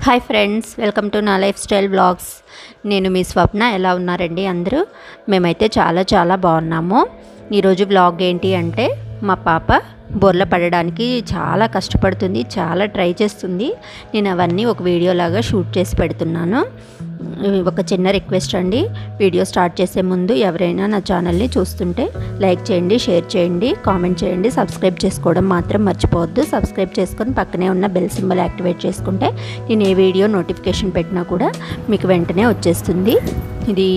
Hi friends, welcome to నా life style blogs. నేను మీ స్వప్న. ఎలా ఉన్నారండి అందరూ? మేమైతే చాలా బాగున్నాము. ఈరోజు బ్లాగ్ ఏంటి అంటే, మా పాప బోర్ల పడడానికి చాలా కష్టపడుతుంది, చాలా ట్రై చేస్తుంది. నేను అవన్నీ ఒక వీడియోలాగా షూట్ చేసి పెడుతున్నాను. ఒక చిన్న రిక్వెస్ట్ అండి, వీడియో స్టార్ట్ చేసే ముందు ఎవరైనా నా ఛానల్ని చూస్తుంటే లైక్ చేయండి, షేర్ చేయండి, కామెంట్ చేయండి, సబ్స్క్రైబ్ చేసుకోవడం మాత్రం మర్చిపోవద్దు. సబ్స్క్రైబ్ చేసుకొని పక్కనే ఉన్న బెల్ సింబల్ యాక్టివేట్ చేసుకుంటే నేను ఏ వీడియో నోటిఫికేషన్ పెట్టినా కూడా మీకు వెంటనే వచ్చేస్తుంది. ఇది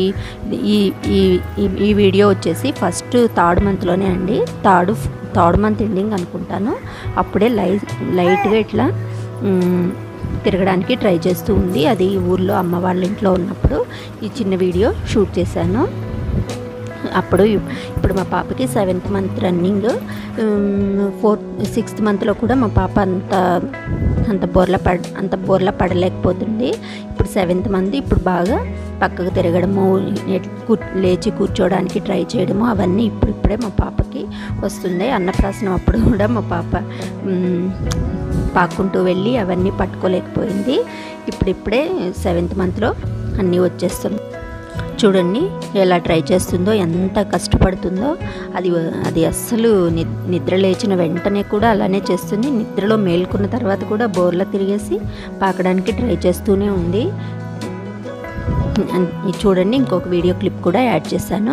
ఈ వీడియో వచ్చేసి ఫస్ట్ థర్డ్ మంత్లోనే అండి, థర్డ్ మంత్ ఎండింగ్ అనుకుంటాను. అప్పుడే లైట్గా ఇట్లా తిరగడానికి ట్రై చేస్తూ ఉంది. అది ఊర్లో అమ్మ వాళ్ళ ఇంట్లో ఉన్నప్పుడు ఈ చిన్న వీడియో షూట్ చేశాను. ఇప్పుడు మా పాపకి 7th మంత్ రన్నింగ్. 6th మంత్లో కూడా మా పాప అంత బోర్ల పడలేకపోతుంది. ఇప్పుడు 7th మంత్. ఇప్పుడు బాగా పక్కకు తిరగడము, లేచి కూర్చోవడానికి ట్రై చేయడము, అవన్నీ ఇప్పుడిప్పుడే మా పాపకి వస్తుంది. అన్నప్రాసనం అప్పుడు కూడా మా పాప పాక్కుంటూ వెళ్ళి అవన్నీ పట్టుకోలేకపోయింది. ఇప్పుడిప్పుడే 7th మంత్లో అన్నీ వచ్చేస్తుంది. చూడండి ఎలా ట్రై చేస్తుందో, ఎంత కష్టపడుతుందో. అది అస్సలు నిద్ర లేచిన వెంటనే కూడా అలానే చేస్తుంది. నిద్రలో మేల్కొన్న తర్వాత కూడా బోర్లా తిరిగేసి పాకడానికి ట్రై చేస్తూనే ఉంది. చూడండి, ఇంకొక వీడియో క్లిప్ కూడా యాడ్ చేశాను.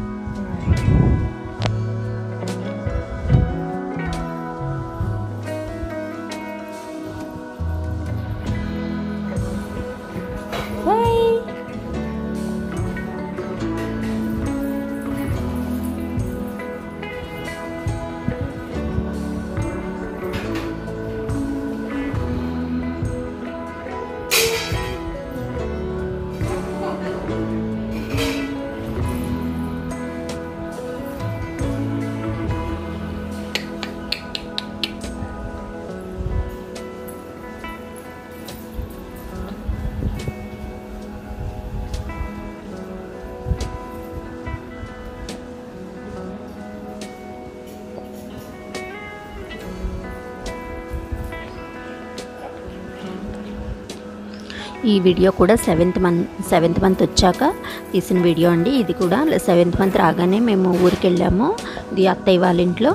ఈ వీడియో కూడా 7th మంత్ వచ్చాక తీసిన వీడియో అండి. ఇది కూడా 7th మంత్ రాగానే మేము ఊరికి వెళ్ళాము. ఇది అత్తయ్య వాళ్ళ ఇంట్లో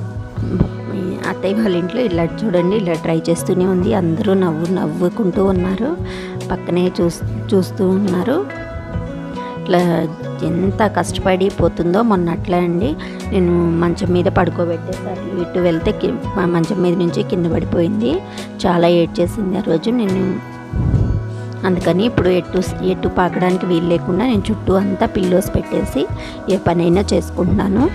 ఇలా చూడండి, ఇలా ట్రై చేస్తూనే ఉంది. అందరూ నవ్వుకుంటూ ఉన్నారు, పక్కనే చూస్తూ ఉన్నారు. ఇట్లా ఎంత కష్టపడి పోతుందో. మొన్న అట్లా అండి, నేను మంచం మీద పడుకోబెట్టేసారి ఇటు వెళ్తే మంచం మీద నుంచి కింద పడిపోయింది. చాలా ఏడ్చేసింది ఆ రోజు. అందుకని ఇప్పుడు ఎటు పాకడానికి వీలు లేకుండా నేను చుట్టూ అంతా పిల్లోస్ పెట్టేసి ఏ పనైనా చేసుకుంటున్నాను.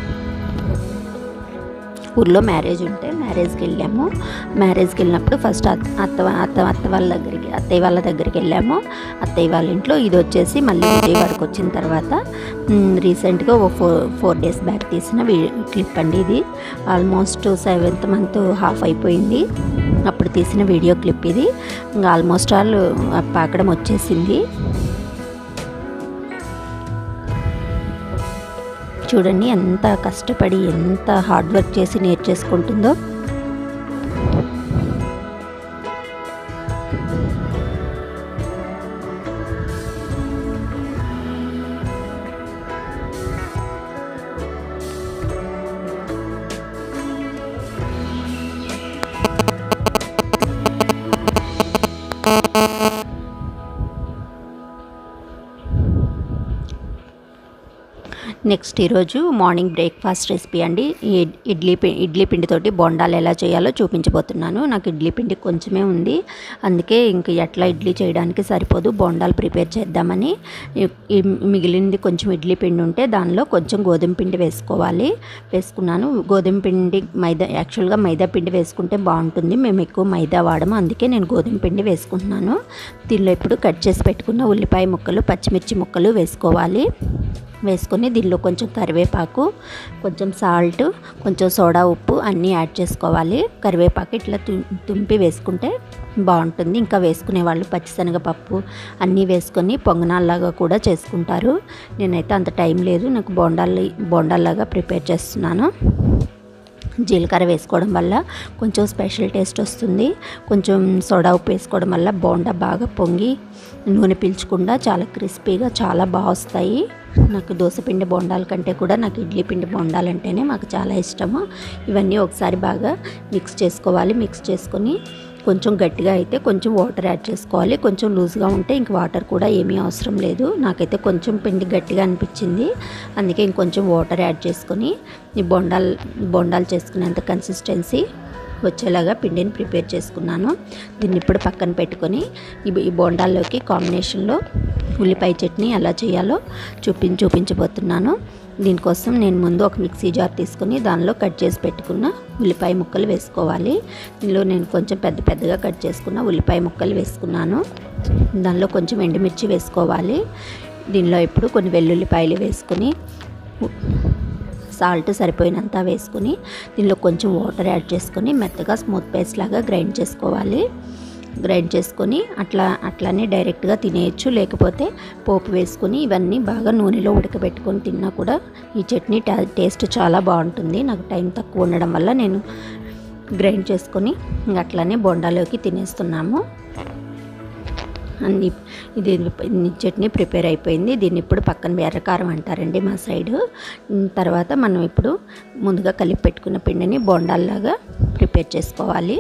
ఊర్లో మ్యారేజ్ ఉంటే మ్యారేజ్కి వెళ్ళాము. మ్యారేజ్కి వెళ్ళినప్పుడు ఫస్ట్ అత్తయ్య వాళ్ళ దగ్గరికి వెళ్ళాము. అత్తయ్య వాళ్ళ ఇంట్లో. ఇది వచ్చేసి మళ్ళీ విజయవాడకు వచ్చిన తర్వాత రీసెంట్గా ఓ 4 days బ్యాక్ తీసిన క్లిప్ అండి. ఇది ఆల్మోస్ట్ 7th మంత్ హాఫ్ అయిపోయింది అప్పుడు తీసిన వీడియో క్లిప్ ఇది. ఇంకా ఆల్మోస్ట్ ఆల్ పాకడం వచ్చేసింది. చూడండి ఎంత కష్టపడి, ఎంత హార్డ్ వర్క్ చేసి నేర్చేసుకుంటుందో. నెక్స్ట్ ఈరోజు మార్నింగ్ బ్రేక్ఫాస్ట్ రెసిపీ అండి. ఇడ్లీ పిండితోటి బొండాలు ఎలా చేయాలో చూపించబోతున్నాను. నాకు ఇడ్లీ పిండి కొంచెమే ఉంది, అందుకే ఇంక ఎట్లా ఇడ్లీ చేయడానికి సరిపోదు, బొండాలు ప్రిపేర్ చేద్దామని మిగిలింది కొంచెం ఇడ్లీ పిండి ఉంటే దానిలో కొంచెం గోధుమ పిండి వేసుకున్నాను. గోధుమ పిండి యాక్చువల్గా మైదా పిండి వేసుకుంటే బాగుంటుంది. మేము ఎక్కువ మైదా వాడము, అందుకే నేను గోధుమ పిండి వేసుకుంటున్నాను. దీనిలో ఇప్పుడు కట్ చేసి పెట్టుకున్న ఉల్లిపాయ ముక్కలు, పచ్చిమిర్చి ముక్కలు వేసుకొని దీనిలో కొంచెం కరివేపాకు, కొంచెం సాల్ట్, కొంచెం సోడా ఉప్పు అన్నీ యాడ్ చేసుకోవాలి. కరివేపాకు ఇట్లా తుంపి వేసుకుంటే బాగుంటుంది. ఇంకా వేసుకునే వాళ్ళు పచ్చిశనగపప్పు అన్నీ వేసుకొని పొంగనాల్లాగా కూడా చేసుకుంటారు. నేనైతే అంత టైం లేదు, నాకు బోండాల్లాగా ప్రిపేర్ చేస్తున్నాను. జీలకర్ర వేసుకోవడం వల్ల కొంచెం స్పెషల్ టేస్ట్ వస్తుంది. కొంచెం సోడా ఉప్పు వేసుకోవడం వల్ల బోండా బాగా పొంగి నూనె పీల్చకుండా చాలా క్రిస్పీగా చాలా బాగా వస్తాయి. నాకు దోసపిండి బోండాల కంటే కూడా నాకు ఇడ్లీ పిండి బోండాలు అంటేనే మాకు చాలా ఇష్టము. ఇవన్నీ ఒకసారి బాగా మిక్స్ చేసుకోవాలి. మిక్స్ చేసుకొని కొంచెం గట్టిగా అయితే కొంచెం వాటర్ యాడ్ చేసుకోవాలి. కొంచెం లూజ్గా ఉంటే ఇంక వాటర్ కూడా ఏమీ అవసరం లేదు. నాకైతే కొంచెం పిండి గట్టిగా అనిపించింది, అందుకే ఇంకొంచెం వాటర్ యాడ్ చేసుకొని ఈ బోండాలు చేసుకునేంత కన్సిస్టెన్సీ వచ్చేలాగా పిండిని ప్రిపేర్ చేసుకున్నాను. దీన్ని ఇప్పుడు పక్కన పెట్టుకొని ఈ బోండాల్లోకి కాంబినేషన్లో ఉల్లిపాయ చట్నీ ఎలా చేయాలో చూపించబోతున్నాను. దీనికోసం నేను ముందు ఒక మిక్సీ జార్ తీసుకొని దానిలో కట్ చేసి పెట్టుకున్న ఉల్లిపాయ ముక్కలు వేసుకోవాలి. దీనిలో నేను కొంచెం పెద్దగా కట్ చేసుకున్న ఉల్లిపాయ ముక్కలు వేసుకున్నాను. దానిలో కొంచెం ఎండుమిర్చి వేసుకోవాలి. దీనిలో ఇప్పుడు కొన్ని వెల్లుల్లిపాయలు వేసుకొని సాల్ట్ సరిపోయినంత వేసుకొని దీనిలో కొంచెం వాటర్ యాడ్ చేసుకొని మెత్తగా స్మూత్ పేస్ట్ లాగా గ్రైండ్ చేసుకోవాలి. గ్రైండ్ చేసుకొని అట్లానే డైరెక్ట్గా తినేయచ్చు, లేకపోతే పోపు వేసుకొని ఇవన్నీ బాగా నూనెలో ఉడకబెట్టుకొని తిన్నా కూడా ఈ చట్నీ టేస్ట్ చాలా బాగుంటుంది. నాకు టైం తక్కువ ఉండడం వల్ల నేను గ్రైండ్ చేసుకొని అట్లానే బొండాలోకి తినేస్తున్నాము. ఇది చట్నీ ప్రిపేర్ అయిపోయింది. దీన్ని ఇప్పుడు పక్కన ఎర్రకారం అంటారండి మా సైడు. తర్వాత మనం ఇప్పుడు ముందుగా కలిపి పెట్టుకున్న పిండిని బోండాల్లాగా ప్రిపేర్ చేసుకోవాలి.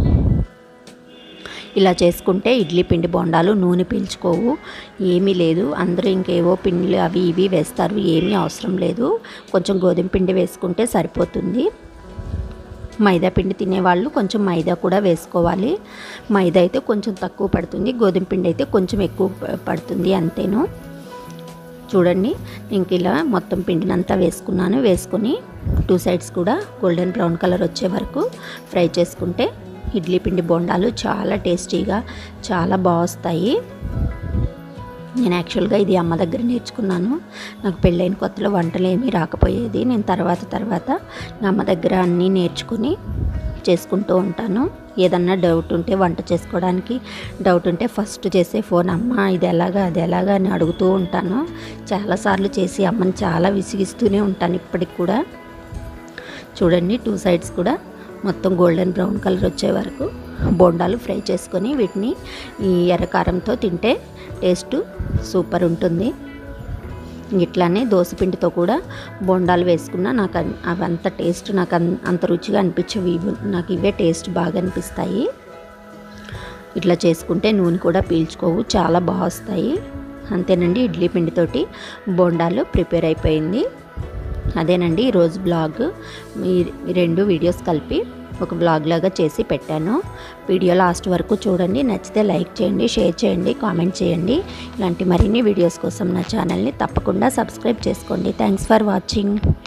ఇలా చేసుకుంటే ఇడ్లీ పిండి బోండాలు నూనె పీల్చుకోవు, ఏమీ లేదు. అందరూ ఇంకేవో పిండిలు అవి ఇవి వేస్తారు, ఏమీ అవసరం లేదు. కొంచెం గోధుమ పిండి వేసుకుంటే సరిపోతుంది. మైదా పిండి తినేవాళ్ళు కొంచెం మైదా కూడా వేసుకోవాలి. మైదా అయితే కొంచెం తక్కువ పడుతుంది, గోధుమ పిండి అయితే కొంచెం ఎక్కువ పడుతుంది, అంతేను. చూడండి, ఇంక ఇలా మొత్తం పిండినంతా వేసుకున్నాను. వేసుకొని 2 సైడ్స్ కూడా గోల్డెన్ బ్రౌన్ కలర్ వచ్చే వరకు ఫ్రై చేసుకుంటే ఇడ్లీ పిండి బోండాలు చాలా టేస్టీగా చాలా బాగా వస్తాయి. నేను యాక్చువల్గా ఇది అమ్మ దగ్గర నేర్చుకున్నాను. నాకు పెళ్ళైన కొత్తలో వంటలు ఏమీ రాకపోయేది. నేను తర్వాత అమ్మ దగ్గర అన్నీ నేర్చుకుని చేసుకుంటూ ఉంటాను. ఏదన్నా డౌట్ ఉంటే వంట చేసుకోవడానికి డౌట్ ఉంటే ఫస్ట్ చేసే ఫోన్ అమ్మ ఇది ఎలాగా అది ఎలాగా అని అడుగుతూ ఉంటాను. చాలాసార్లు చేసి అమ్మని చాలా విసిగిస్తూనే ఉంటాను ఇప్పటికి కూడా. చూడండి, 2 సైడ్స్ కూడా మొత్తం గోల్డెన్ బ్రౌన్ కలర్ వచ్చే వరకు బోండాలు ఫ్రై చేసుకొని వీటిని ఈ ఎర్రకారంతో తింటే టేస్ట్ సూపర్ ఉంటుంది. ఇట్లానే దోసపిండితో కూడా బోండాలు వేసుకున్నా నాకు అవంత టేస్ట్ నాకు అంత రుచిగా అనిపించవు. నాకు ఇవే టేస్ట్ బాగా అనిపిస్తాయి. ఇట్లా చేసుకుంటే నూనె కూడా పీల్చుకోవు, చాలా బాగా వస్తాయి. అంతేనండి, ఇడ్లీ పిండితోటి బోండాలు ప్రిపేర్ అయిపోయింది. అదేనండి ఈరోజు బ్లాగ్. ఈ 2 వీడియోస్ కలిపి ఒక బ్లాగ్ లాగా చేసి పెట్టాను. వీడియో లాస్ట్ వరకు చూడండి. నచ్చితే లైక్ చేయండి, షేర్ చేయండి, కామెంట్ చేయండి. ఇలాంటి మరిన్ని వీడియోస్ కోసం నా ఛానల్ని తప్పకుండా సబ్స్క్రైబ్ చేసుకోండి. Thanks for watching.